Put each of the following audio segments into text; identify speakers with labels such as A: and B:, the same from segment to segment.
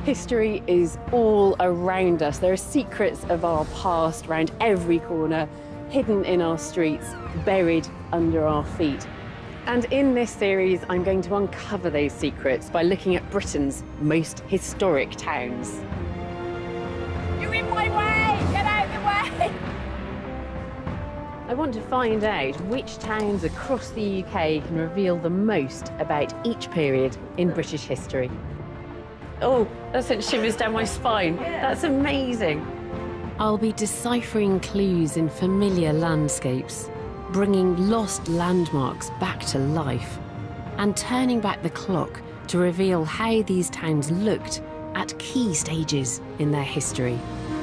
A: History is all around us. There are secrets of our past around every corner, hidden in our streets, buried under our feet. And in this series, I'm going to uncover those secrets by looking at Britain's most historic towns.
B: You're in my way! Get out of the way!
A: I want to find out which towns across the UK can reveal the most about each period in British history. Oh, that sent shivers down my spine. That's amazing. I'll be deciphering clues in familiar landscapes, bringing lost landmarks back to life, and turning back the clock to reveal how these towns looked at key stages in their history.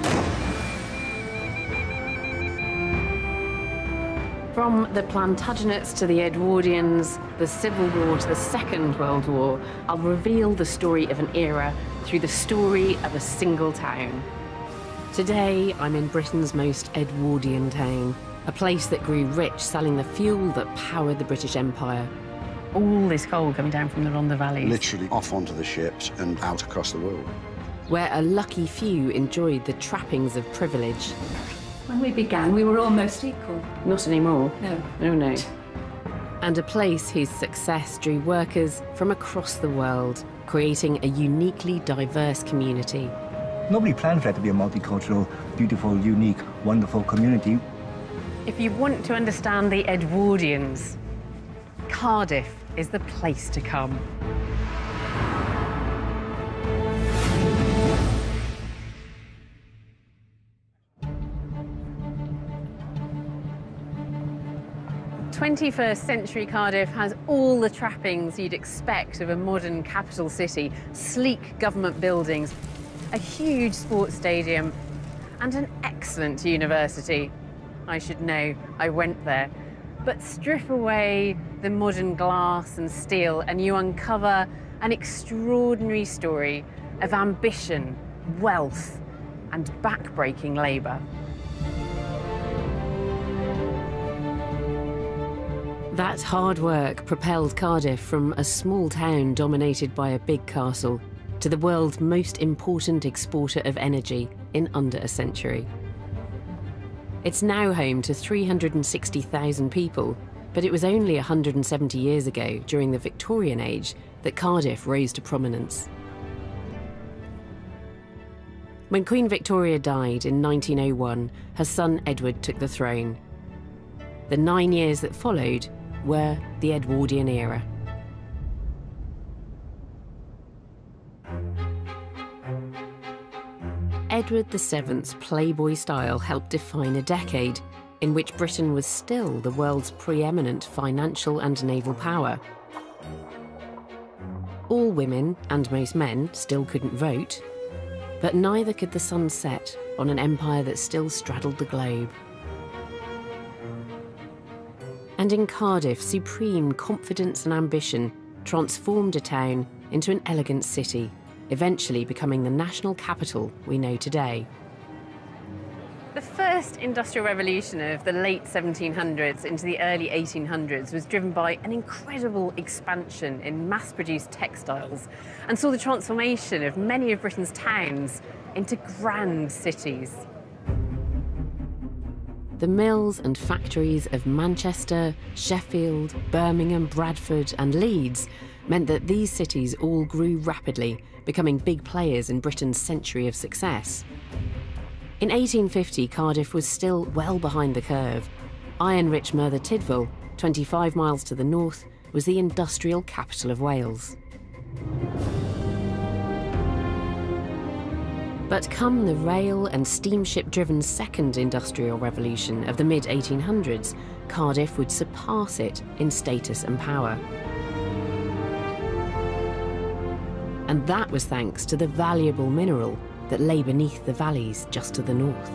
A: From the Plantagenets to the Edwardians, the Civil War to the Second World War, I'll reveal the story of an era through the story of a single town. Today, I'm in Britain's most Edwardian town, a place that grew rich selling the fuel that powered the British Empire. All this coal coming down from the Rhondda valleys.
C: Literally off onto the ships and out across the world.
A: Where a lucky few enjoyed the trappings of privilege.
B: When we began, we were almost equal.
A: Not anymore.
B: No.
A: No, no. And a place whose success drew workers from across the world, creating a uniquely diverse community.
D: Nobody planned for it to be a multicultural, beautiful, unique, wonderful community.
A: If you want to understand the Edwardians, Cardiff is the place to come. '21st-century Cardiff has all the trappings you'd expect of a modern capital city. Sleek government buildings, a huge sports stadium, and an excellent university. I should know, I went there. But strip away the modern glass and steel and you uncover an extraordinary story of ambition, wealth, and back-breaking labour. That hard work propelled Cardiff from a small town dominated by a big castle to the world's most important exporter of energy in under a century. It's now home to 360,000 people, but it was only 170 years ago, during the Victorian age, that Cardiff rose to prominence. When Queen Victoria died in 1901, her son Edward took the throne. The 9 years that followed were the Edwardian era. Edward VII's playboy style helped define a decade in which Britain was still the world's preeminent financial and naval power. All women, and most men, still couldn't vote, but neither could the sun set on an empire that still straddled the globe. And in Cardiff, supreme confidence and ambition transformed a town into an elegant city, eventually becoming the national capital we know today. The first industrial revolution of the late 1700s into the early 1800s was driven by an incredible expansion in mass-produced textiles and saw the transformation of many of Britain's towns into grand cities. The mills and factories of Manchester, Sheffield, Birmingham, Bradford and Leeds meant that these cities all grew rapidly, becoming big players in Britain's century of success. In 1850, Cardiff was still well behind the curve. Iron-rich Merthyr Tydfil, 25 miles to the north, was the industrial capital of Wales. But come the rail and steamship-driven second industrial revolution of the mid-1800s, Cardiff would surpass it in status and power. And that was thanks to the valuable mineral that lay beneath the valleys just to the north.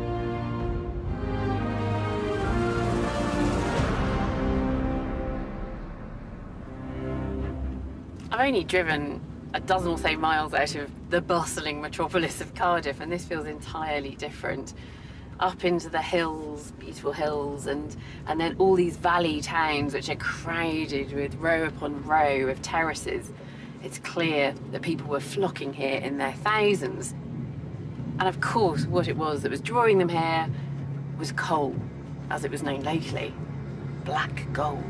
A: I've only driven a dozen or so miles out of the bustling metropolis of Cardiff, and this feels entirely different. Up into the hills, beautiful hills, and then all these valley towns which are crowded with row upon row of terraces. It's clear that people were flocking here in their thousands. And of course, what it was that was drawing them here was coal, as it was known locally, black gold.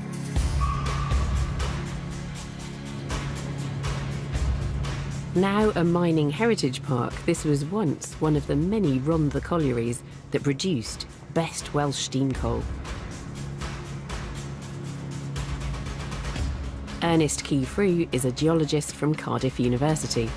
A: Now a mining heritage park, this was once one of the many Rhondda collieries that produced best Welsh steam coal. Ernest Key-Frew is a geologist from Cardiff University.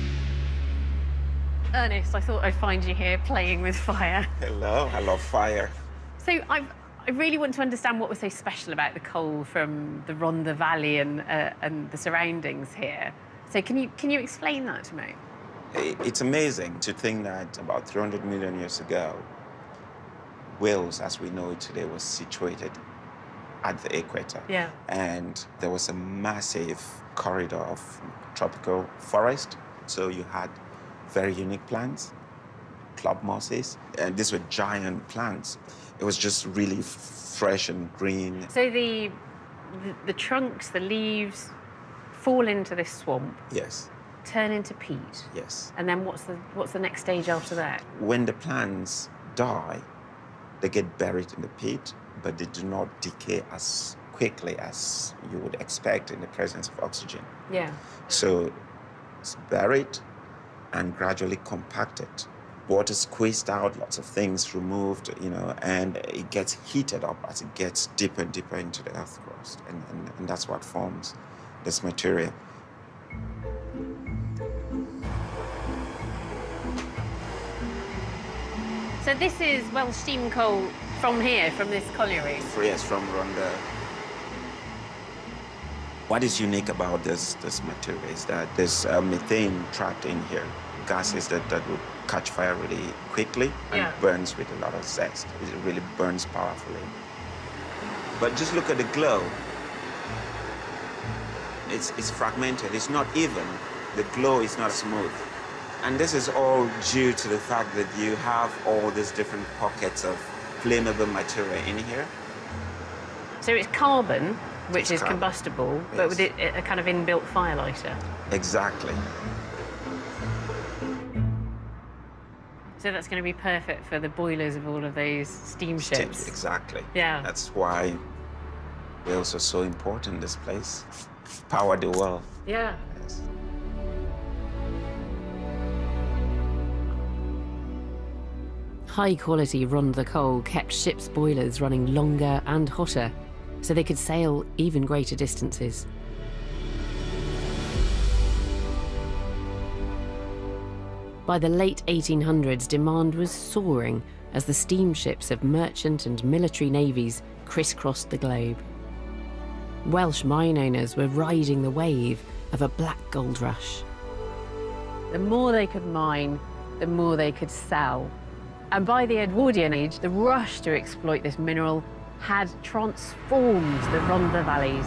A: Ernest, I thought I'd find you here playing with fire.
E: Hello, I love fire.
A: So I really want to understand what was so special about the coal from the Rhondda Valley and the surroundings here. So can you explain that to me?
E: It's amazing to think that about 300 million years ago, Wales, as we know it today, was situated at the equator.
A: Yeah.
E: And there was a massive corridor of tropical forest. So you had very unique plants, club mosses, and these were giant plants. It was just really fresh and green.
A: So the trunks, the leaves, fall into this swamp.
E: Yes.
A: Turn into peat.
E: Yes.
A: And then what's the next stage after that?
E: When the plants die, they get buried in the pit, but they do not decay as quickly as you would expect in the presence of oxygen.
A: Yeah.
E: So it's buried and gradually compacted. Water squeezed out, lots of things removed, you know, and it gets heated up as it gets deeper and deeper into the earth crust. And that's what forms this material.
A: So this is Welsh steam coal from here, from this colliery?
E: Yes, from Rhondda. What is unique about this material is that there's methane trapped in here, gases that will catch fire really quickly and burns with a lot of zest. It really burns powerfully. But just look at the glow. It's fragmented, it's not even. The glow is not smooth. And this is all due to the fact that you have all these different pockets of flammable material in here.
A: So it's carbon, which is
E: carbon.
A: Combustible, but with a kind of inbuilt fire lighter.
E: Exactly.
A: So that's going to be perfect for the boilers of all of those steamships.
E: Exactly.
A: Yeah.
E: That's why Wales are so important, this place. Power the world.
A: Yeah.
E: Yes.
A: High-quality Rhondda coal kept ships' boilers running longer and hotter, so they could sail even greater distances. By the late 1800s, demand was soaring as the steamships of merchant and military navies crisscrossed the globe. Welsh mine owners were riding the wave of a black gold rush. The more they could mine, the more they could sell. And by the Edwardian age, the rush to exploit this mineral had transformed the Rhondda valleys.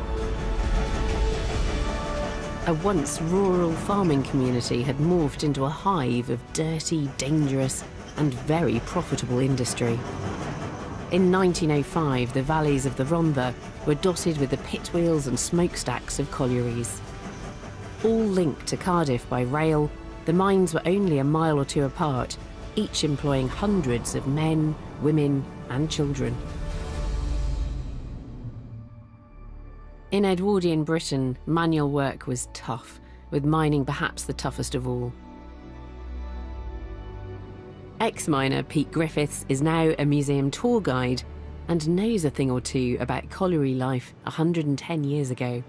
A: A once rural farming community had morphed into a hive of dirty, dangerous, and very profitable industry. In 1905, the valleys of the Rhondda were dotted with the pit wheels and smokestacks of collieries. All linked to Cardiff by rail, the mines were only a mile or two apart, each employing hundreds of men, women, and children. In Edwardian Britain, manual work was tough, with mining perhaps the toughest of all. Ex-miner Pete Griffiths is now a museum tour guide and knows a thing or two about colliery life 110 years ago.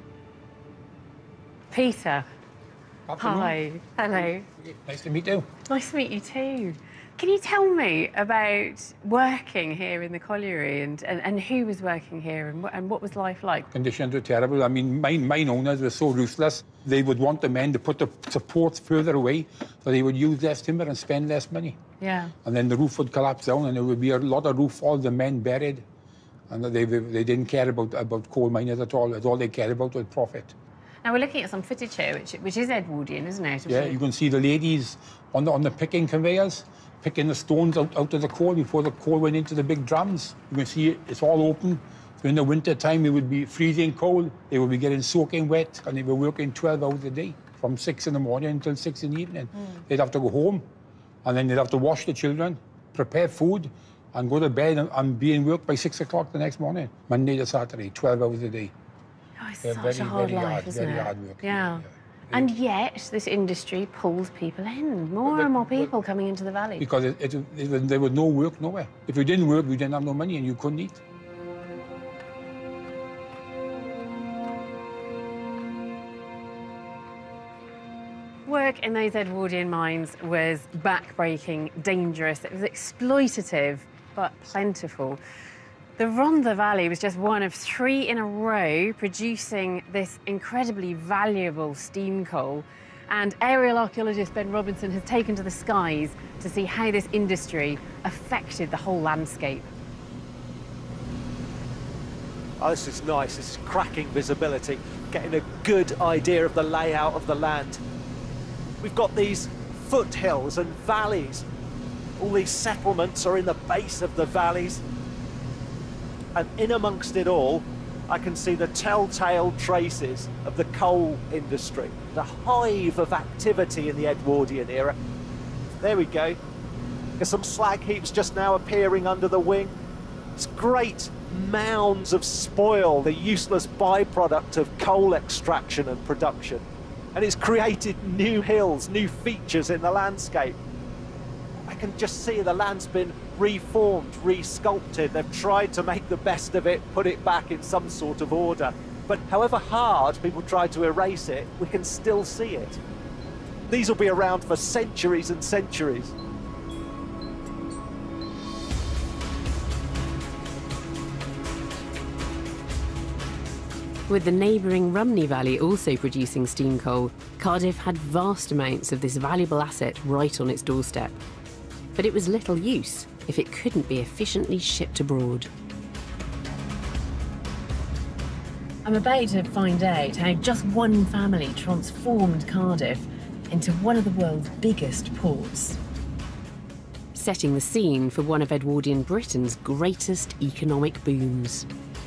A: Peter.
F: Afternoon.
A: Hi. Hello.
F: Nice to meet you.
A: Nice to meet you too. Can you tell me about working here in the colliery and who was working here and what was life like?
F: Conditions were terrible. I mean, mine owners were so ruthless. They would want the men to put the supports further away so they would use less timber and spend less money.
A: Yeah.
F: And then the roof would collapse down and there would be a lot of roof, all the men buried. And they didn't care about coal miners at all. All they cared about was profit.
A: Now we're looking at some footage here, which is Edwardian, isn't it?
F: Yeah, you can see the ladies on the picking conveyors, picking the stones out of the coal before the coal went into the big drums. You can see it's all open. So in the winter time, it would be freezing cold. They would be getting soaking wet, and they were working 12 hours a day, from 6 in the morning until 6 in the evening. They'd have to go home, and then they'd have to wash the children, prepare food, and go to bed and be in work by 6 o'clock the next morning, Monday to Saturday, 12 hours a day.
A: Oh, it's
F: They're
A: such a hard life, isn't
F: very
A: it?
F: hard work.
A: Yeah. And yet, this industry pulls people in. More and more people coming into the valley.
F: Because there was no work nowhere. If you didn't work, you didn't have no money and you couldn't eat.
A: Work in those Edwardian mines was back-breaking, dangerous. It was exploitative, but plentiful. The Rhondda Valley was just one of 3 in a row producing this incredibly valuable steam coal. And aerial archaeologist Ben Robinson has taken to the skies to see how this industry affected the whole landscape.
G: Oh, this is nice. This is cracking visibility, getting a good idea of the layout of the land. We've got these foothills and valleys. All these settlements are in the base of the valleys. And in amongst it all, I can see the telltale traces of the coal industry, the hive of activity in the Edwardian era. There we go. There's some slag heaps just now appearing under the wing. It's great mounds of spoil, the useless byproduct of coal extraction and production. And it's created new hills, new features in the landscape. I can just see the land's been reformed, re-sculpted. They've tried to make the best of it, put it back in some sort of order. But however hard people try to erase it, we can still see it. These will be around for centuries and centuries.
A: With the neighbouring Rumney Valley also producing steam coal, Cardiff had vast amounts of this valuable asset right on its doorstep. But it was little use if it couldn't be efficiently shipped abroad. I'm about to find out how just one family transformed Cardiff into one of the world's biggest ports. Setting the scene for one of Edwardian Britain's greatest economic booms.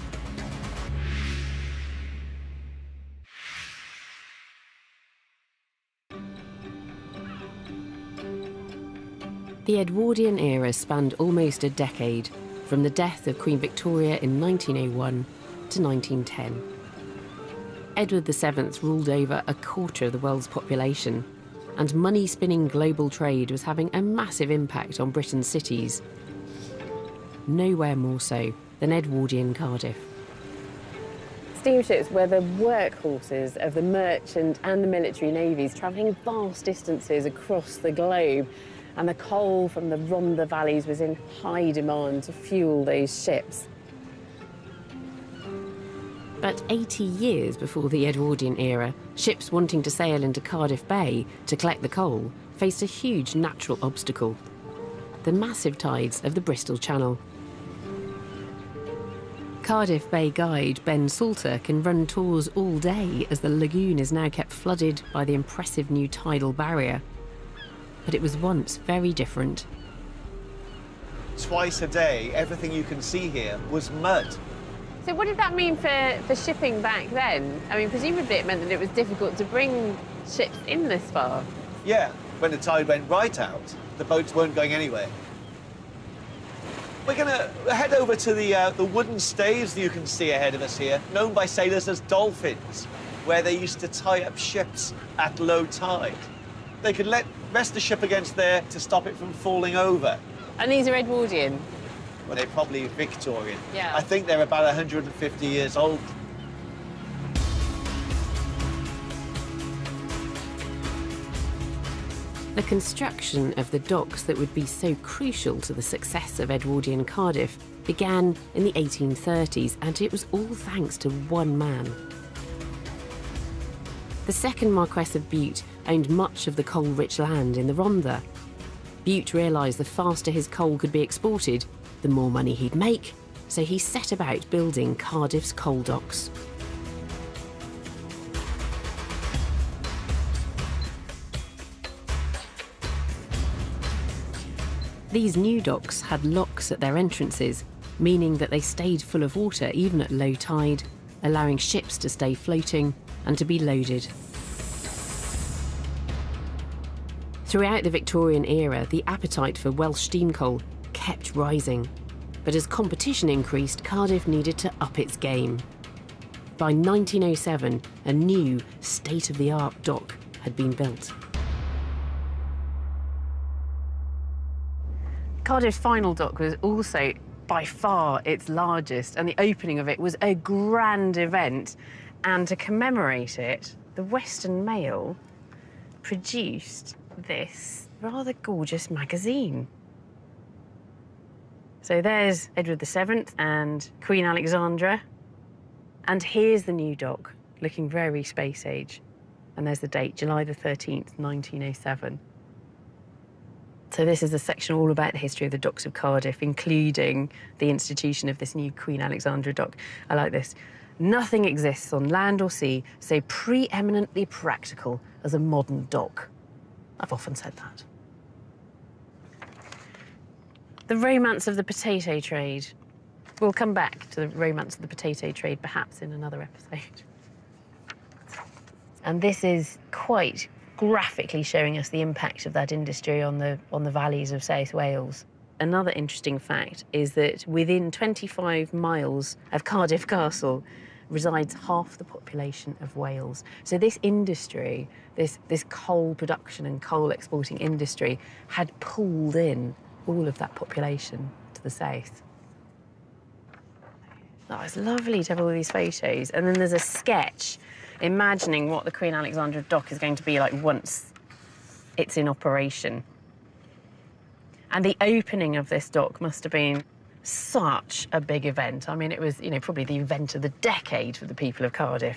A: The Edwardian era spanned almost a decade, from the death of Queen Victoria in 1901 to 1910. Edward VII ruled over a quarter of the world's population, and money-spinning global trade was having a massive impact on Britain's cities. Nowhere more so than Edwardian Cardiff. Steamships were the workhorses of the merchant and the military navies, travelling vast distances across the globe. And the coal from the Rhondda valleys was in high demand to fuel those ships. But 80 years before the Edwardian era, ships wanting to sail into Cardiff Bay to collect the coal faced a huge natural obstacle: the massive tides of the Bristol Channel. Cardiff Bay guide Ben Salter can run tours all day as the lagoon is now kept flooded by the impressive new tidal barrier. But it was once very different.
H: Twice a day, everything you can see here was mud.
A: So what did that mean for shipping back then? I mean, presumably it meant that it was difficult to bring ships in this far.
H: Yeah, when the tide went right out, the boats weren't going anywhere. We're going to head over to the wooden staves that you can see ahead of us here, known by sailors as dolphins, where they used to tie up ships at low tide. They could rest the ship against there to stop it from falling over.
A: And these are Edwardian?
H: Well, they're probably Victorian.
A: Yeah.
H: I think they're about 150 years old.
A: The construction of the docks that would be so crucial to the success of Edwardian Cardiff began in the 1830s, and it was all thanks to one man. The second Marquess of Bute owned much of the coal-rich land in the Rhondda. Bute realised the faster his coal could be exported, the more money he'd make, so he set about building Cardiff's coal docks. These new docks had locks at their entrances, meaning that they stayed full of water even at low tide, allowing ships to stay floating and to be loaded. Throughout the Victorian era, the appetite for Welsh steam coal kept rising. But as competition increased, Cardiff needed to up its game. By 1907, a new state-of-the-art dock had been built. Cardiff's final dock was also by far its largest, and the opening of it was a grand event. And to commemorate it, the Western Mail produced this rather gorgeous magazine. So there's Edward VII and Queen Alexandra. And here's the new dock, looking very space age. And there's the date, July the 13th, 1907. So this is a section all about the history of the docks of Cardiff, including the institution of this new Queen Alexandra dock. I like this. Nothing exists on land or sea so preeminently practical as a modern dock. I've often said that. The romance of the potato trade. We'll come back to the romance of the potato trade perhaps in another episode. And this is quite graphically showing us the impact of that industry on the valleys of South Wales. Another interesting fact is that within 25 miles of Cardiff Castle resides half the population of Wales. So this industry, this coal production and coal exporting industry, had pulled in all of that population to the south. Oh, it's lovely to have all these photos. And then there's a sketch imagining what the Queen Alexandra dock is going to be like once it's in operation. And the opening of this dock must have been such a big event. I mean, it was, probably the event of the decade for the people of Cardiff.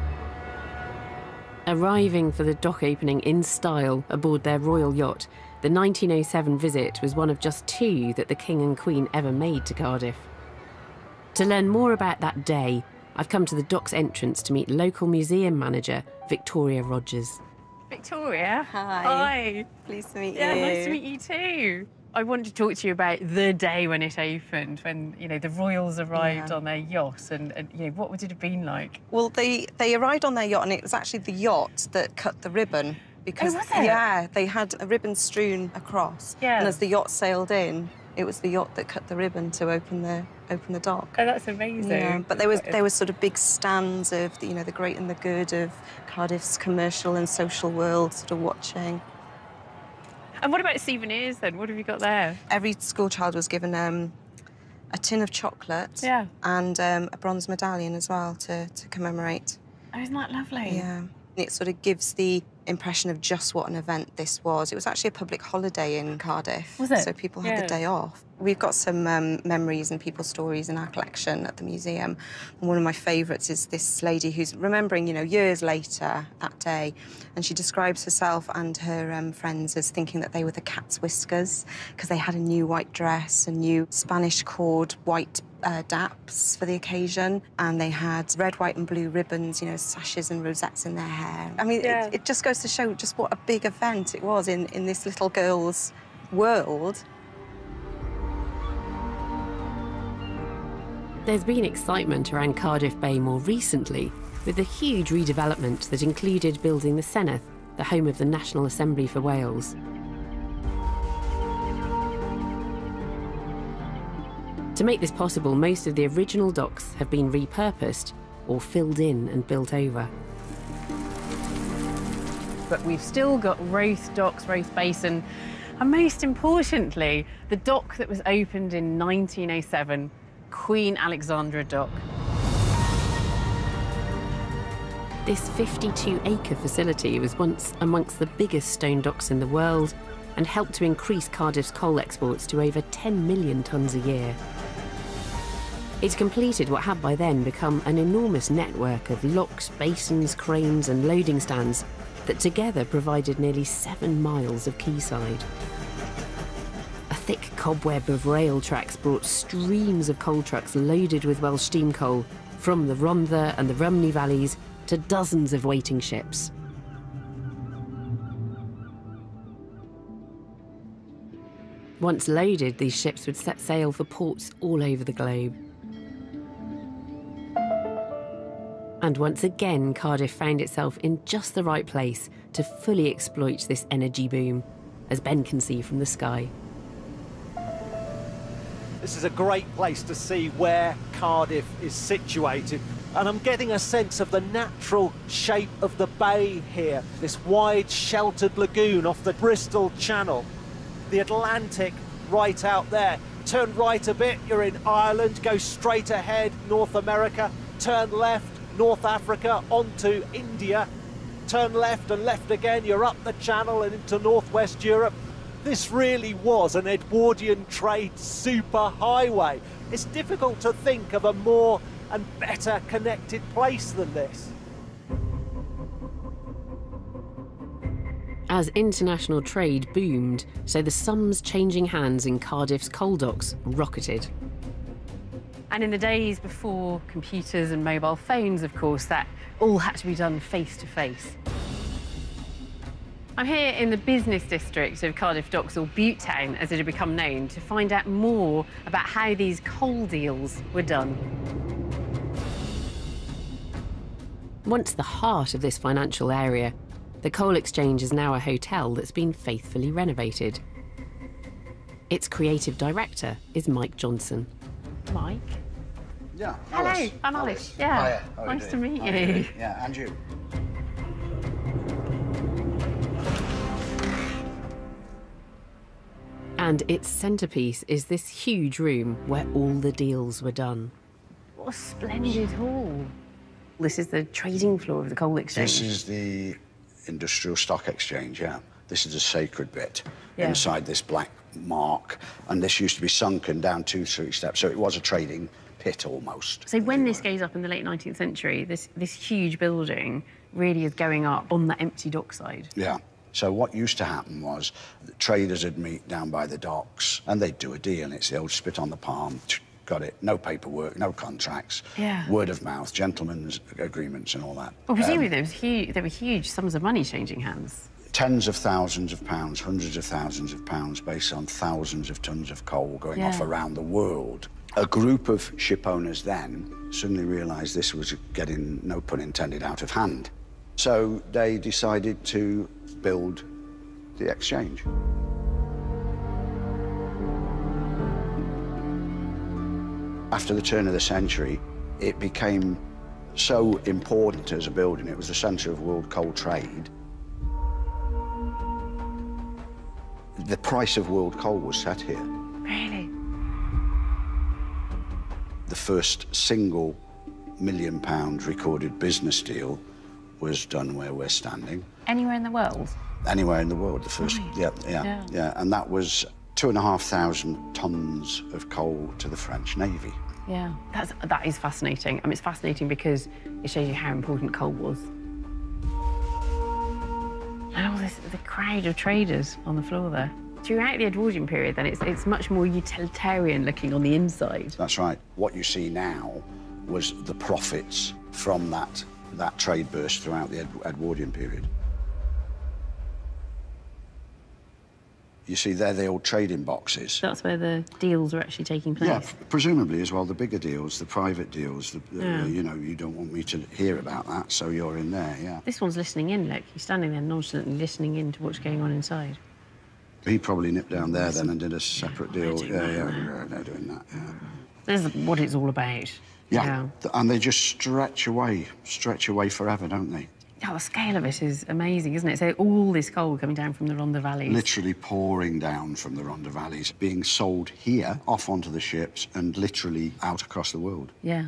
A: Arriving for the dock opening in style aboard their royal yacht, the 1907 visit was one of just 2 that the King and Queen ever made to Cardiff. To learn more about that day, I've come to the dock's entrance to meet local museum manager, Victoria Rogers. Victoria.
I: Hi.
A: Hi.
I: Pleased to meet you.
A: Yeah, nice to meet you too. I wanted to talk to you about the day when it opened, when, the royals arrived on their yacht, and what would it have been like?
I: Well, they arrived on their yacht, and it was actually the yacht that cut the ribbon. Because,
A: was it?
I: Yeah, they had a ribbon strewn across. Yeah. And as the yacht sailed in, it was the yacht that cut the ribbon to open the dock.
A: Oh, that's amazing.
I: Yeah, but there was sort of big stands of, the great and the good of Cardiff's commercial and social world sort of watching.
A: And what about souvenirs then? What have you got there?
I: Every school child was given a tin of chocolate and a bronze medallion as well to commemorate.
A: Oh, isn't that lovely?
I: Yeah. It sort of gives the impression of just what an event this was. It was actually a public holiday in Cardiff.
A: Was it?
I: So people had the day off. We've got some memories and people's stories in our collection at the museum. And one of my favourites is this lady who's remembering, years later that day, and she describes herself and her friends as thinking that they were the cat's whiskers because they had a new white dress, a new Spanish cord white daps for the occasion, and they had red, white and blue ribbons, sashes and rosettes in their hair. I mean, it just goes to show just what a big event it was in this little girl's world.
A: There's been excitement around Cardiff Bay more recently, with the huge redevelopment that included building the Senedd, the home of the National Assembly for Wales. To make this possible, most of the original docks have been repurposed or filled in and built over. But we've still got Roath Docks, Roath Basin, and most importantly, the dock that was opened in 1907, Queen Alexandra Dock. This 52-acre facility was once amongst the biggest stone docks in the world and helped to increase Cardiff's coal exports to over 10 million tonnes a year. It completed what had by then become an enormous network of locks, basins, cranes and loading stands that together provided nearly 7 miles of quayside. A thick cobweb of rail tracks brought streams of coal trucks loaded with Welsh steam coal from the Rhondda and the Rhymney valleys to dozens of waiting ships. Once loaded, these ships would set sail for ports all over the globe. And once again, Cardiff found itself in just the right place to fully exploit this energy boom, as Ben can see from the sky.
G: This is a great place to see where Cardiff is situated, and I'm getting a sense of the natural shape of the bay here, this wide sheltered lagoon off the Bristol Channel. The Atlantic right out there. Turn right a bit, you're in Ireland, go straight ahead, North America, turn left, North Africa, onto India, turn left and left again, you're up the channel and into Northwest Europe. This really was an Edwardian trade superhighway. It's difficult to think of a more and better connected place than this.
A: As international trade boomed, so the sums changing hands in Cardiff's coal docks rocketed. And in the days before computers and mobile phones, of course, that all had to be done face to face. I'm here in the business district of Cardiff Docks, or Bute Town, as it had become known, to find out more about how these coal deals were done. Once the heart of this financial area, the Coal Exchange is now a hotel that's been faithfully renovated. Its creative director is Mike Johnson. Mike?
C: Yeah.
A: Hello,
C: Alice.
A: I'm Alice. Yeah.
C: Hiya. How are you
A: Nice to
C: doing?
A: meet
C: How are you
A: you.
C: doing? Yeah, and you.
A: And its centrepiece is this huge room where all the deals were done. What a splendid hall. This is the trading floor of the Coal Exchange.
C: This is the Industrial Stock Exchange, yeah. This is the sacred bit inside this black mark. And this used to be sunken down 2-3 steps, so it was a trading pit almost.
A: So when this goes up in the late 19th century, this huge building really is going up on the empty dockside.
C: Yeah. So what used to happen was the traders would meet down by the docks and they'd do a deal. It's the old spit on the palm, got it, no paperwork, no contracts, word of mouth, gentlemen's agreements and all that.
A: Well, presumably there were huge sums of money changing hands.
C: Tens of thousands of pounds, hundreds of thousands of pounds based on thousands of tons of coal going off around the world. A group of ship owners then suddenly realised this was getting, no pun intended, out of hand. So they decided to build the exchange. After the turn of the century, it became so important as a building. It was the centre of world coal trade. The price of world coal was set here.
A: Really?
C: The first single £1 million recorded business deal was done where we're standing.
A: Anywhere in the world?
C: Anywhere in the world, the first,
A: Right.
C: yeah. And that was 2,500 tonnes of coal to the French Navy.
A: Yeah, that is fascinating. I mean, it's fascinating because it shows you how important coal was. And all this, the crowd of traders on the floor there. Throughout the Edwardian period, then, it's much more utilitarian looking on the inside.
C: That's right. What you see now was the profits from that trade burst throughout the Edwardian period. You see, they're the old trading boxes.
A: That's where the deals were actually taking place.
C: Yeah, presumably as well, the bigger deals, the private deals, you know, you don't want me to hear about that, so you're in there, yeah.
A: This one's listening in, look. He's standing there nonchalantly listening in to what's going on inside.
C: He probably nipped down there then and did a separate deal. Yeah, they're doing that, yeah.
A: This is what it's all about.
C: Yeah, and they just stretch away forever, don't they?
A: Oh, the scale of it is amazing, isn't it? So all this coal coming down from the Rhondda Valleys.
C: Literally pouring down from the Rhondda Valleys, being sold here, off onto the ships, and literally out across the world.
A: Yeah.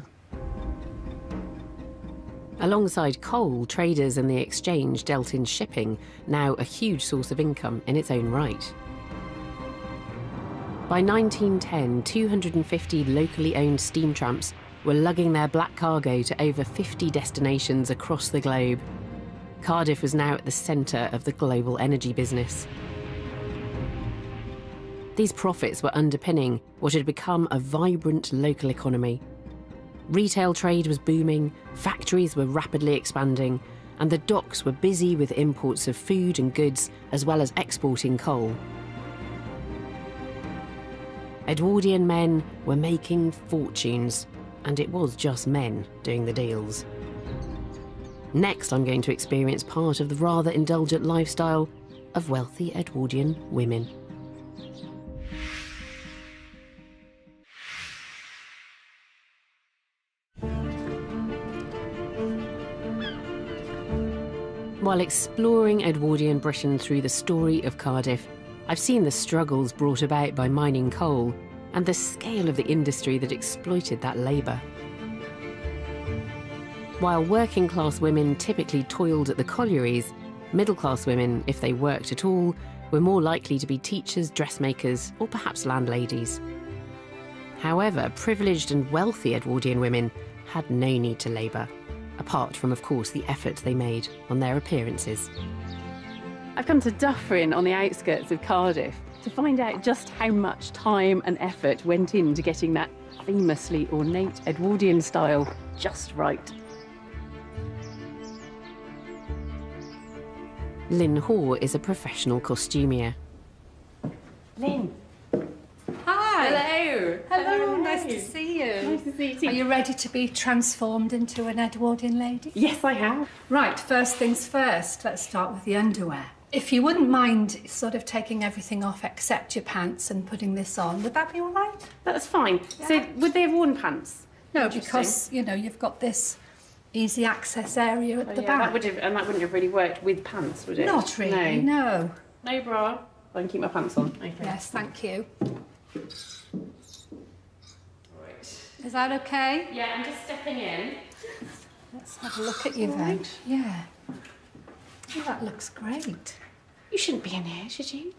A: Alongside coal, traders and the exchange dealt in shipping, now a huge source of income in its own right. By 1910, 250 locally owned steam tramps were lugging their black cargo to over 50 destinations across the globe. Cardiff was now at the centre of the global energy business. These profits were underpinning what had become a vibrant local economy. Retail trade was booming, factories were rapidly expanding, and the docks were busy with imports of food and goods, as well as exporting coal. Edwardian men were making fortunes, and it was just men doing the deals. Next, I'm going to experience part of the rather indulgent lifestyle of wealthy Edwardian women. While exploring Edwardian Britain through the story of Cardiff, I've seen the struggles brought about by mining coal and the scale of the industry that exploited that labour. While working-class women typically toiled at the collieries, middle-class women, if they worked at all, were more likely to be teachers, dressmakers, or perhaps landladies. However, privileged and wealthy Edwardian women had no need to labour, apart from, of course, the effort they made on their appearances.
J: I've come to Dufferin on the outskirts of Cardiff to find out just how much time and effort went into getting that famously ornate Edwardian style just right.
A: Lynn Hoare is a professional costumier.
J: Lynn.
K: Hi.
J: Hello.
K: Hello, nice to see you.
J: Nice to see you too.
K: Are you ready to be transformed into an Edwardian lady?
J: Yes, I have.
K: Right, first things first, let's start with the underwear. If you wouldn't mind sort of taking everything off except your pants and putting this on, would that be all right?
J: That's fine.
K: Yeah.
J: So, would they have worn pants?
K: No, because, you know, you've got this easy access area at the back.
J: That wouldn't have really worked with pants, would it?
K: Not really, no.
J: No bra. I can keep my pants on. Okay.
K: Yes, thank you. Is that okay?
J: Yeah, I'm just stepping in.
K: Let's have a look at you then. Yeah. Oh, that looks great.
J: You shouldn't be in here, should you?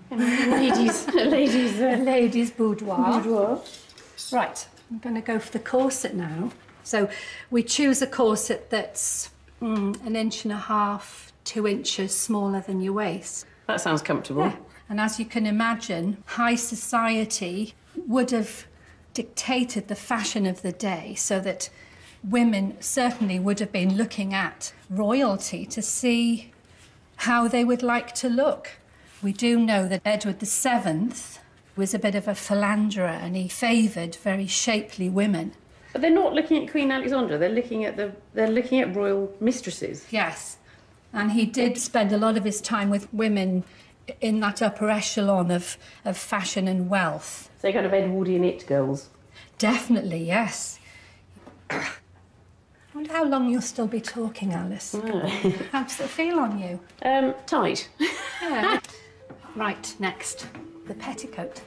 J: Ladies'
K: boudoir. Right, I'm going to go for the corset now. So we choose a corset that's 1.5 inches, 2 inches smaller than your waist.
J: That sounds comfortable.
K: Yeah. And as you can imagine, high society would have dictated the fashion of the day so that women certainly would have been looking at royalty to see how they would like to look. We do know that Edward VII was a bit of a philanderer and he favoured very shapely women.
J: But they're not looking at Queen Alexandra, they're looking at royal mistresses.
K: Yes. And he did spend a lot of his time with women in that upper echelon of fashion and wealth.
J: So kind of Edwardian it girls.
K: Definitely, yes. I wonder how long you'll still be talking, Alice. How does it feel on you?
J: Tight.
K: Yeah. Right, next, the petticoat.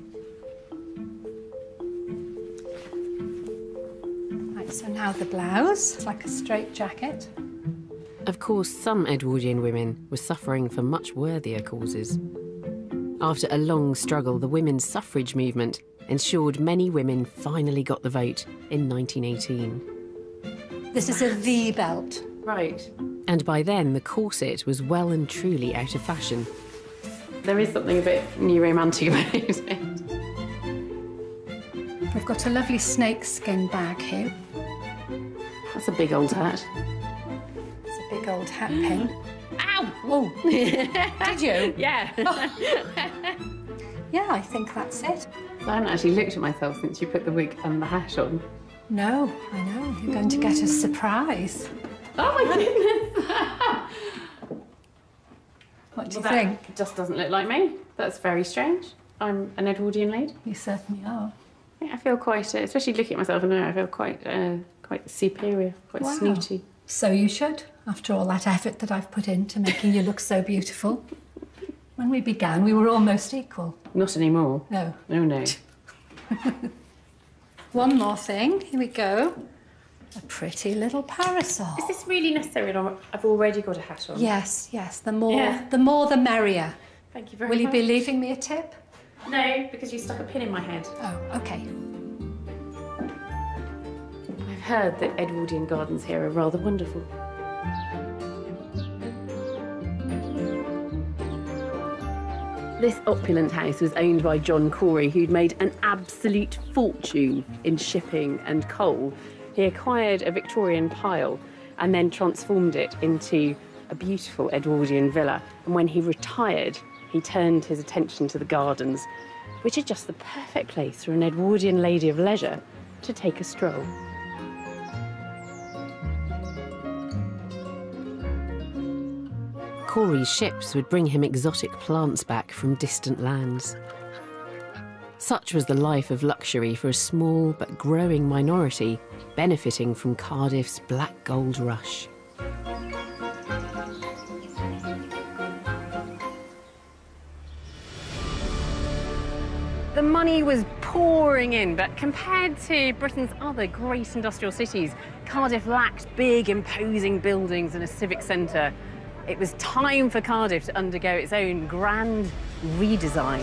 K: Right, so now the blouse. It's like a straight jacket.
A: Of course, some Edwardian women were suffering for much worthier causes. After a long struggle, the women's suffrage movement ensured many women finally got the vote in 1918.
K: This is a V belt.
J: Right.
A: And by then, the corset was well and truly out of fashion.
J: There is something a bit new romantic about it.
K: We've got a lovely snakeskin bag here.
J: That's a big old hat.
K: It's a big old hat pin.
J: Ow!
K: Oh, did you?
J: Yeah.
K: Yeah, I think that's it.
J: I haven't actually looked at myself since you put the wig and the hat on.
K: No, I know. You're going to get a surprise.
J: Oh my goodness!
K: What do you think?
J: That just doesn't look like me. That's very strange. I'm an Edwardian lady.
K: You certainly are.
J: I feel quite, especially looking at myself in the mirror, I feel quite superior, quite snooty.
K: So you should, after all that effort that I've put into making you look so beautiful. When we began, we were almost equal.
J: Not anymore.
K: No.
J: Oh, no.
K: One more thing. Here we go. A pretty little parasol.
J: Is this really necessary? I've already got a hat on.
K: Yes, yes. The more the merrier.
J: Thank you very much.
K: Will you be leaving me a tip?
J: No, because you stuck a pin in my head.
K: Oh, okay.
J: I've heard that Edwardian gardens here are rather wonderful. This opulent house was owned by John Corey, who'd made an absolute fortune in shipping and coal. He acquired a Victorian pile and then transformed it into a beautiful Edwardian villa. And when he retired, he turned his attention to the gardens
A: which are just the perfect place for an Edwardian lady of leisure to take a stroll. Corey's ships would bring him exotic plants back from distant lands. Such was the life of luxury for a small but growing minority benefiting from Cardiff's black gold rush. The money was pouring in, but compared to Britain's other great industrial cities, Cardiff lacked big, imposing buildings and a civic centre. It was time for Cardiff to undergo its own grand redesign.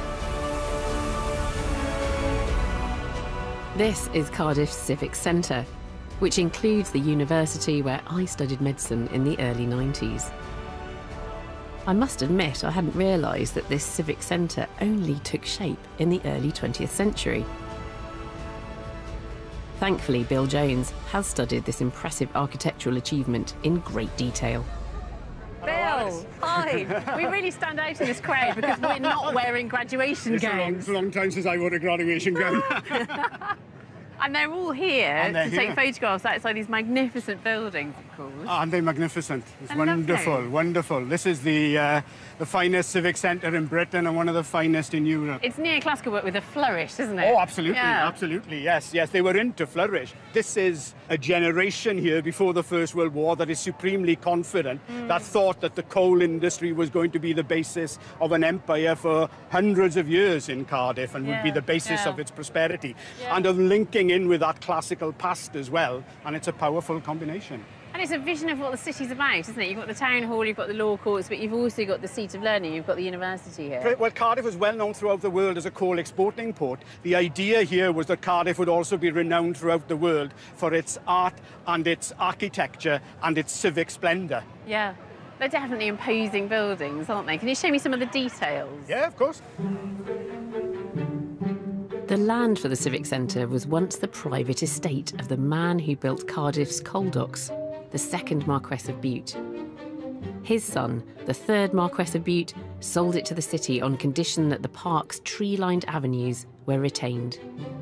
A: This is Cardiff's Civic Centre, which includes the university where I studied medicine in the early 90s. I must admit I hadn't realised that this civic centre only took shape in the early 20th century. Thankfully, Bill Jones has studied this impressive architectural achievement in great detail. Bill, hi! We really stand out in this crowd because we're not wearing graduation gowns.
L: It's a long time since I wore a graduation gown.
A: And they're all here to take photographs outside these magnificent buildings, of course.
L: Aren't they magnificent? It's wonderful,
A: lovely.
L: Wonderful. This is the finest civic centre in Britain and one of the finest in Europe.
A: It's neoclassical but with a flourish, isn't it?
L: Oh, absolutely,
A: yeah.
L: Absolutely, yes, yes. They were into flourish. This is a generation here before the First World War that is supremely confident, that thought that the coal industry was going to be the basis of an empire for hundreds of years in Cardiff and would be the basis of its prosperity. And of linking in with that classical past as well, and it's a powerful combination.
A: And it's a vision of what the city's about, isn't it? You've got the town hall, you've got the law courts, but you've also got the seat of learning, you've got the university here.
L: Well, Cardiff was well known throughout the world as a coal exporting port. The idea here was that Cardiff would also be renowned throughout the world for its art and its architecture and its civic splendour.
A: Yeah, they're definitely imposing buildings, aren't they? Can you show me some of the details?
L: Yeah, of course.
A: The land for the Civic Centre was once the private estate of the man who built Cardiff's coal docks, the second Marquess of Bute. His son, the third Marquess of Bute, sold it to the city on condition that the park's tree-lined avenues were retained.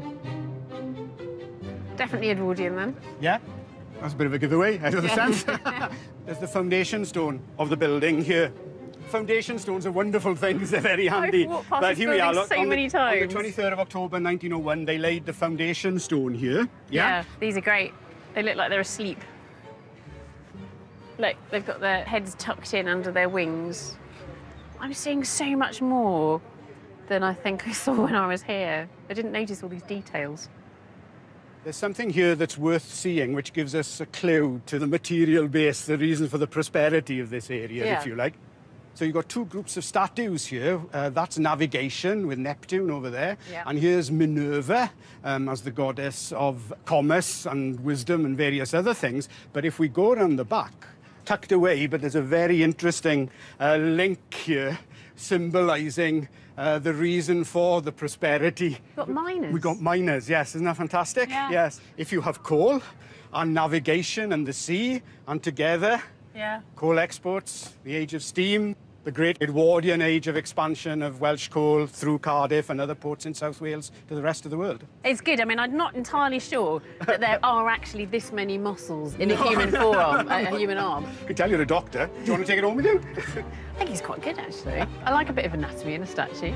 A: Definitely Edwardian, then?
L: Yeah, that's a bit of a giveaway, out of the sense. There's the foundation stone of the building here. Foundation stones are wonderful things, they're very handy.
A: I've walked past this building so many times.
L: On the 23rd of October 1901, they laid the foundation stone here.
A: Yeah, these are great. They look like they're asleep. Look, they've got their heads tucked in under their wings. I'm seeing so much more than I think I saw when I was here. I didn't notice all these details.
L: There's something here that's worth seeing, which gives us a clue to the material base, the reason for the prosperity of this area, if you like. So you've got two groups of statues here. That's navigation with Neptune over there. And here's Minerva as the goddess of commerce and wisdom and various other things. But if we go around the back, tucked away, but there's a very interesting link here symbolising the reason for the prosperity.
A: We've got miners.
L: We've got miners, yes. Isn't that fantastic?
A: Yeah.
L: Yes. If you have coal and navigation and the sea and together, coal exports, the age of steam, the great Edwardian age of expansion of Welsh coal through Cardiff and other ports in South Wales to the rest of the world.
A: It's good. I mean, I'm not entirely sure that there are actually this many muscles in a human forearm, a human arm.
L: I can tell you're a doctor. Do you want to take it home with you?
A: I think he's quite good, actually. I like a bit of anatomy in a statue.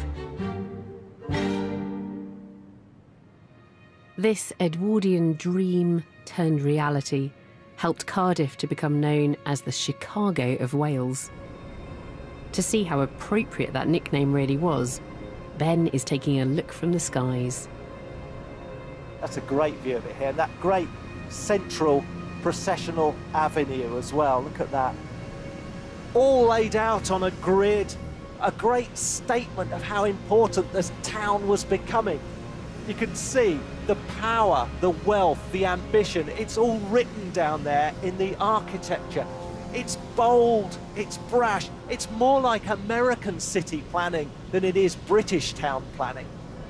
A: This Edwardian dream turned reality helped Cardiff to become known as the Chicago of Wales. To see how appropriate that nickname really was, Ben is taking a look from the skies.
G: That's a great view of it here, and that great central processional avenue as well. Look at that. All laid out on a grid, a great statement of how important this town was becoming. You can see the power, the wealth, the ambition. It's all written down there in the architecture. It's bold, it's brash, it's more like American city planning than it is British town planning.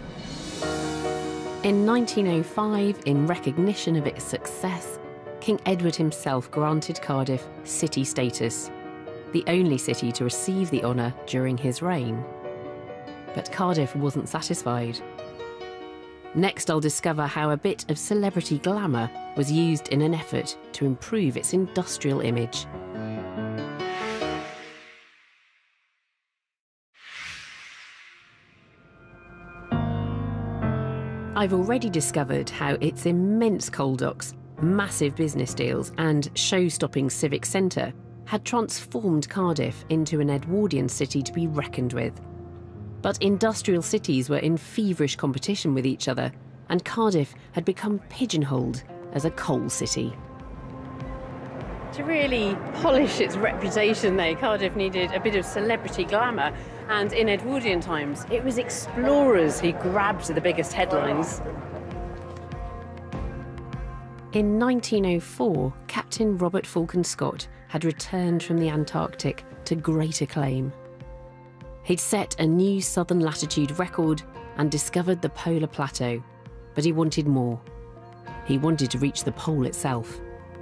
A: In 1905, in recognition of its success, King Edward himself granted Cardiff city status, the only city to receive the honour during his reign. But Cardiff wasn't satisfied. Next, I'll discover how a bit of celebrity glamour was used in an effort to improve its industrial image. I've already discovered how its immense coal docks, massive business deals and show-stopping civic centre had transformed Cardiff into an Edwardian city to be reckoned with. But industrial cities were in feverish competition with each other, and Cardiff had become pigeonholed as a coal city.
J: To really polish its reputation, though, Cardiff needed a bit of celebrity glamour. And in Edwardian times, it was explorers who grabbed the biggest headlines.
A: In 1904, Captain Robert Falcon Scott had returned from the Antarctic to great acclaim. He'd set a new southern latitude record and discovered the polar plateau, but he wanted more. He wanted to reach the pole itself.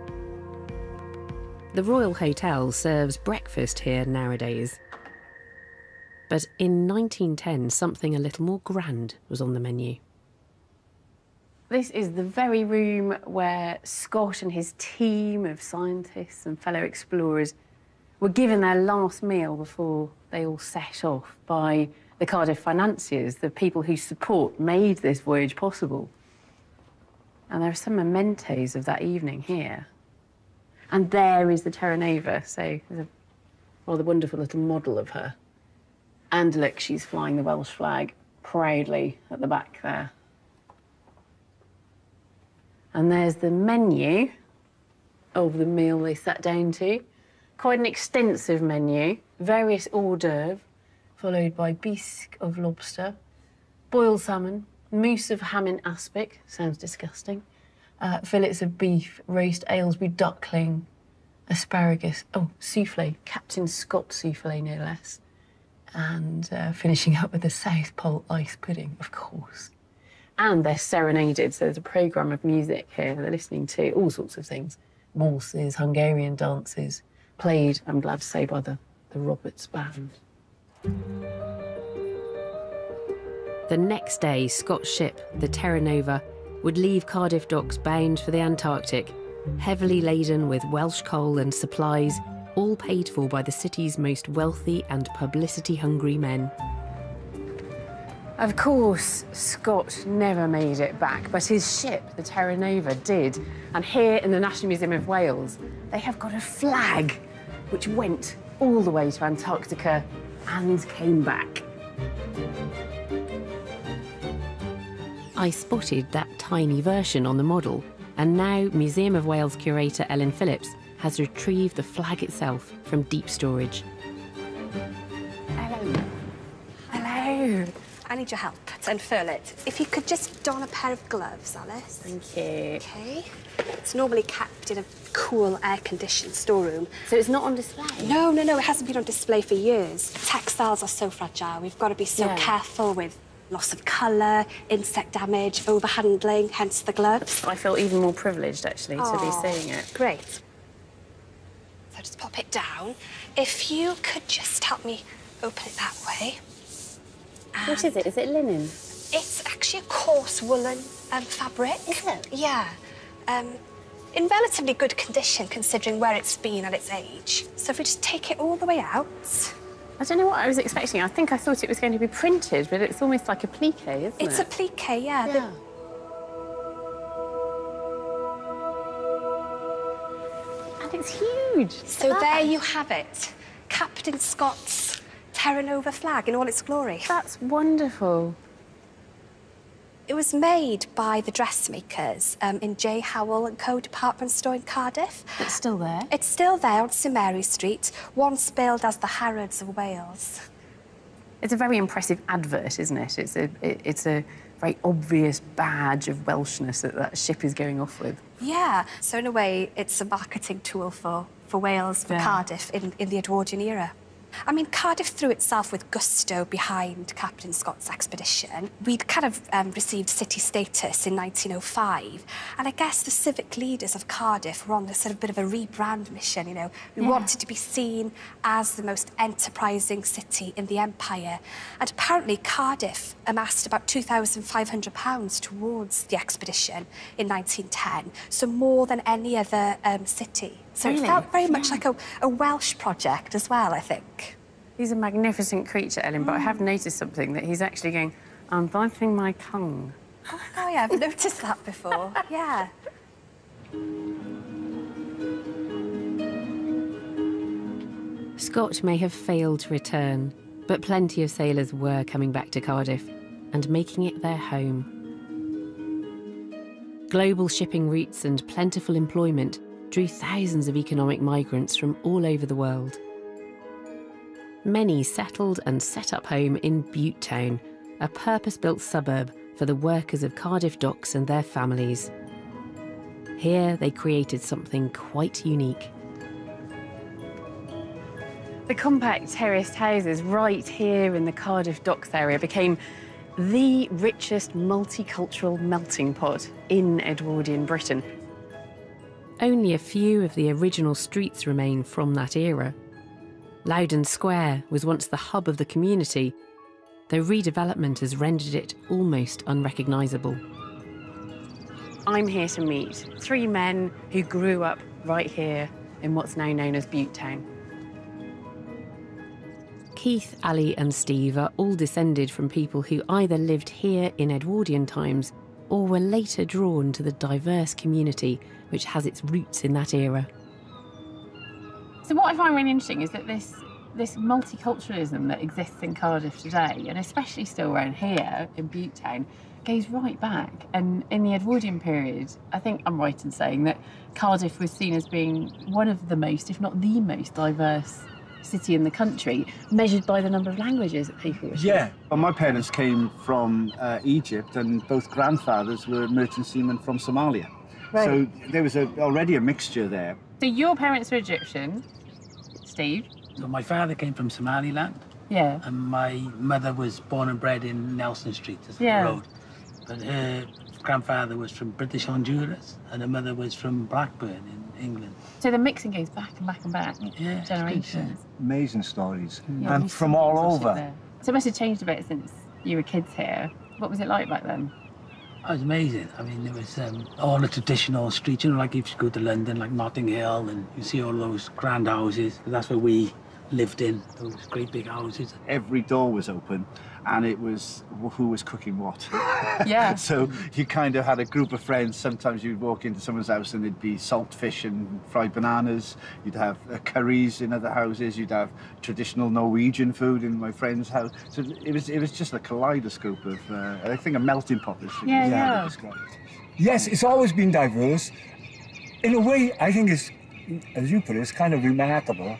A: The Royal Hotel serves breakfast here nowadays. But in 1910, something a little more grand was on the menu.
J: This is the very room where Scott and his team of scientists and fellow explorers were given their last meal before they all set off by the Cardiff financiers, the people whose support made this voyage possible. And there are some mementos of that evening here. And there is the Terra Nova, so there's a rather wonderful little model of her. And look, she's flying the Welsh flag proudly at the back there. And there's the menu of the meal they sat down to. Quite an extensive menu, various hors d'oeuvres, followed by bisque of lobster, boiled salmon, mousse of ham in aspic, sounds disgusting, fillets of beef, roast Aylesbury duckling, asparagus, soufflé, Captain Scott soufflé no less, and finishing up with the South Pole ice pudding, of course. And they're serenaded, so there's a programme of music here. They're listening to all sorts of things. Waltzes, Hungarian dances, played, I'm glad to say, by the Roberts Band.
A: The next day, Scott's ship, the Terra Nova, would leave Cardiff docks bound for the Antarctic, heavily laden with Welsh coal and supplies, all paid for by the city's most wealthy and publicity-hungry men.
J: Of course, Scott never made it back, but his ship, the Terra Nova, did. And here in the National Museum of Wales, they have got a flag which went all the way to Antarctica and came back.
A: I spotted that tiny version on the model, and now Museum of Wales curator Ellen Phillips has retrieved the flag itself from deep storage.
M: Hello. Hello. I need your help to unfurl it. If you could just don a pair of gloves, Alice.
J: Thank you.
M: OK. It's normally kept in a cool, air-conditioned storeroom.
J: So it's not on display?
M: No, no, no. It hasn't been on display for years. Textiles are so fragile. We've got to be so careful with loss of colour, insect damage, overhandling, hence the gloves.
J: I feel even more privileged, actually, to be seeing it.
M: Great. So just pop it down. If you could just help me open it that way.
J: What is it? Is it linen?
M: It's actually a coarse woolen fabric.
J: Is it?
M: Yeah. In relatively good condition, considering where it's been at its age. So if we just take it all the way out.
J: I don't know what I was expecting. I thought it was going to be printed, but it's almost like a plique, isn't it?
M: It's a plique, yeah.
J: And it's huge.
M: So there you have it. Captain Scott's Terra Nova flag in all its glory.
J: That's wonderful.
M: It was made by the dressmakers in J. Howell & Co. department store in Cardiff.
J: It's still there?
M: It's still there on St Mary Street, once billed as the Harrods of Wales.
J: It's a very impressive advert, isn't it? It's a very obvious badge of Welshness that ship is going off with.
M: Yeah, so in a way, it's a marketing tool for Wales, for Cardiff in the Edwardian era. I mean, Cardiff threw itself with gusto behind Captain Scott's expedition. We'd kind of received city status in 1905, and I guess the civic leaders of Cardiff were on a sort of bit of a rebrand mission, you know. We wanted to be seen as the most enterprising city in the empire, and apparently Cardiff amassed about £2,500 towards the expedition in 1910, so more than any other city. So it felt very much like a Welsh project as well, I think.
A: He's a magnificent creature, Ellen, but I have noticed something, that he's actually going, I'm biting my tongue.
M: Oh, yeah, I've noticed that before, yeah.
A: Scott may have failed to return, but plenty of sailors were coming back to Cardiff and making it their home. Global shipping routes and plentiful employment drew thousands of economic migrants from all over the world. Many settled and set up home in Bute Town, a purpose-built suburb for the workers of Cardiff Docks and their families. Here they created something quite unique. The compact terraced houses right here in the Cardiff Docks area became the richest multicultural melting pot in Edwardian Britain. Only a few of the original streets remain from that era. Loudon Square was once the hub of the community, though redevelopment has rendered it almost unrecognisable. I'm here to meet 3 men who grew up right here in what's now known as Bute Town. Keith, Ali and Steve are all descended from people who either lived here in Edwardian times or were later drawn to the diverse community which has its roots in that era. So what I find really interesting is that this multiculturalism that exists in Cardiff today, and especially still around here in Bute Town, goes right back. And in the Edwardian period, I think I'm right in saying that Cardiff was seen as being one of the most, if not the most, diverse city in the country, measured by the number of languages that people were speaking.
D: Yeah, well, my parents came from Egypt, and both grandfathers were merchant seamen from Somalia. Right. So there was already a mixture there.
A: So your parents were Egyptian, Steve?
N: So my father came from Somaliland.
A: Yeah.
N: And my mother was born and bred in Nelson Street, the road. But her grandfather was from British Honduras, and her mother was from Blackburn in England.
A: So the mixing goes back and back and back, generations.
D: Amazing stories, and from all over.
A: So it must have changed a bit since you were kids here. What was it like back then?
N: It was amazing. I mean, there was all the traditional streets, you know, like if you go to London, like Notting Hill, and you see all those grand houses. That's where we lived in, those great big houses.
D: Every door was open, and it was who was cooking what.
A: Yeah.
D: So you kind of had a group of friends. Sometimes you'd walk into someone's house and there'd be salt fish and fried bananas. You'd have curries in other houses. You'd have traditional Norwegian food in my friend's house. So it was just a kaleidoscope of, I think, a melting pot.
A: Yeah.
D: Yes, it's always been diverse. In a way, I think it's, as you put it, it's kind of remarkable.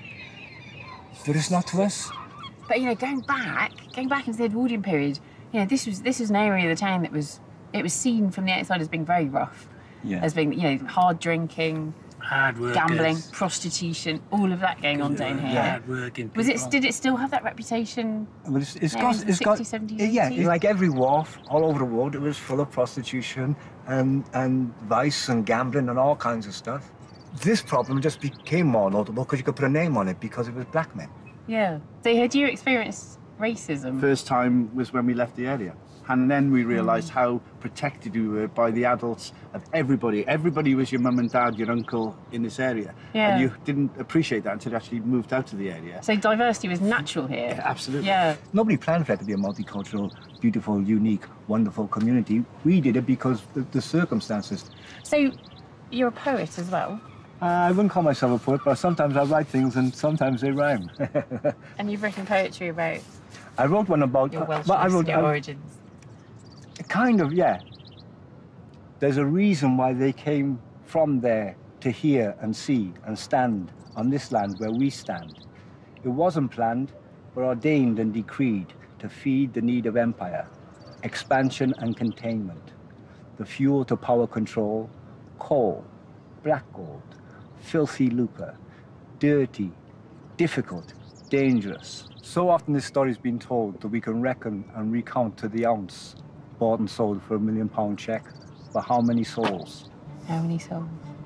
D: But it's not to us.
A: But you know, going back into the Edwardian period, you know, this was an area of the town that was seen from the outside as being very rough, as being, you know, hard drinking,
N: hard workers,
A: gambling, prostitution, all of that going on down here.
N: Hard working people.
A: Did it still have that reputation?
D: Well, it's got
A: 60s, 70s, 80s?
D: Yeah, like every wharf all over the world, it was full of prostitution and vice and gambling and all kinds of stuff. This problem just became more notable because you could put a name on it because it was black men.
A: Yeah. So had you experienced racism?
D: First time was when we left the area. And then we realised how protected we were by the adults of everybody. Everybody was your mum and dad, your uncle in this area.
A: Yeah.
D: And you didn't appreciate that until you actually moved out to the area.
A: So diversity was natural here?
D: Yeah, absolutely.
A: Yeah.
D: Nobody planned for it to be a multicultural, beautiful, unique, wonderful community. We did it because of the circumstances.
A: So you're a poet as well?
D: I wouldn't call myself a poet, but sometimes I write things and sometimes they rhyme.
A: And you've written poetry about?
D: I wrote one about...
A: your Welsh origins.
D: Kind of, yeah. There's a reason why they came from there to hear and see and stand on this land where we stand. It wasn't planned, but ordained and decreed to feed the need of empire, expansion and containment, the fuel to power control, coal, black gold, filthy lucre, dirty, difficult, dangerous. So often this story's been told that we can reckon and recount to the ounce bought and sold for £1 million check. But how many souls?
J: How many souls?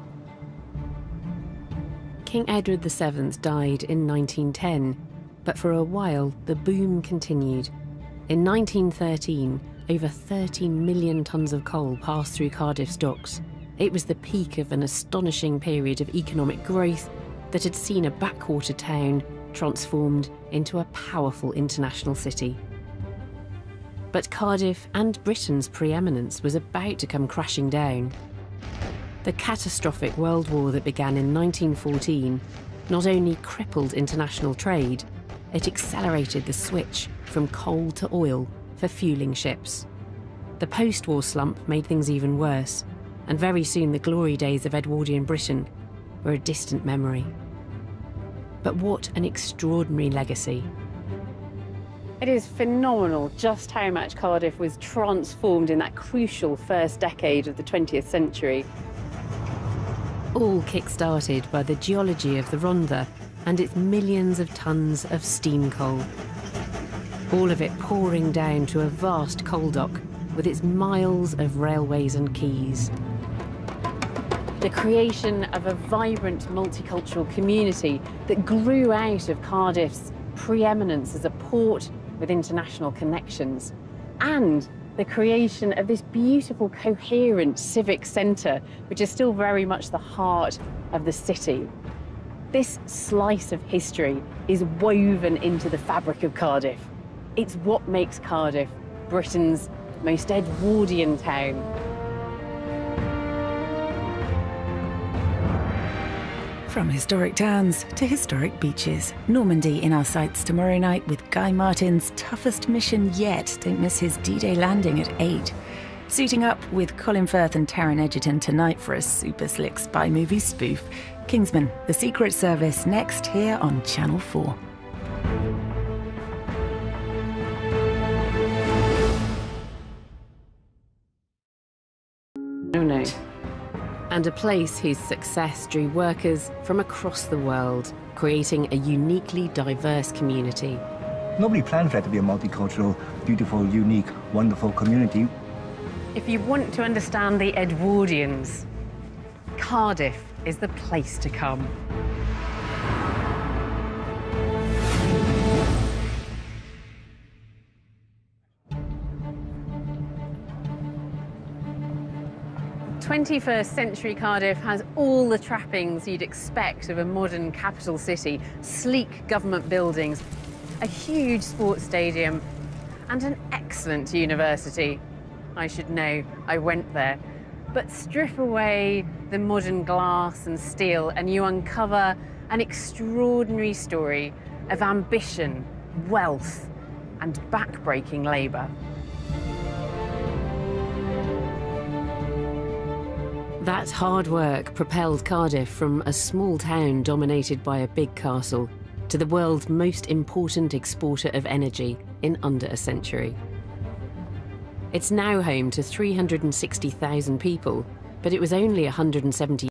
J: King Edward VII died in 1910, but for a while the boom continued. In 1913, over 13 million tonnes of coal passed through Cardiff's docks. It was the peak of an astonishing period of economic growth that had seen a backwater town transformed into a powerful international city. But Cardiff and Britain's preeminence was about to come crashing down. The catastrophic World War that began in 1914 not only crippled international trade, it accelerated the switch from coal to oil for fueling ships. The post-war slump made things even worse, and very soon the glory days of Edwardian Britain were a distant memory. But what an extraordinary legacy. It is phenomenal just how much Cardiff was transformed in that crucial first decade of the 20th century. All kick-started by the geology of the Rhondda and its millions of tonnes of steam coal. All of it pouring down to a vast coal dock with its miles of railways and quays. The creation of a vibrant multicultural community that grew out of Cardiff's preeminence as a port with international connections, and the creation of this beautiful, coherent civic centre, which is still very much the heart of the city. This slice of history is woven into the fabric of Cardiff. It's what makes Cardiff Britain's most Edwardian town.
O: From historic towns to historic beaches, Normandy in our sights tomorrow night with Guy Martin's toughest mission yet. Don't miss his D-Day landing at 8. Suiting up with Colin Firth and Taron Egerton tonight for a super slick spy movie spoof. Kingsman: The Secret Service next here on Channel 4.
J: Oh no. And a place whose success drew workers from across the world, creating a uniquely diverse community.
D: Nobody planned for it to be a multicultural, beautiful, unique, wonderful community.
J: If you want to understand the Edwardians, Cardiff is the place to come. '21st-century Cardiff has all the trappings you'd expect of a modern capital city. Sleek government buildings, a huge sports stadium, and an excellent university. I should know, I went there. But strip away the modern glass and steel and you uncover an extraordinary story of ambition, wealth, and backbreaking labour. That hard work propelled Cardiff from a small town dominated by a big castle to the world's most important exporter of energy in under a century. It's now home to 360,000 people, but it was only 170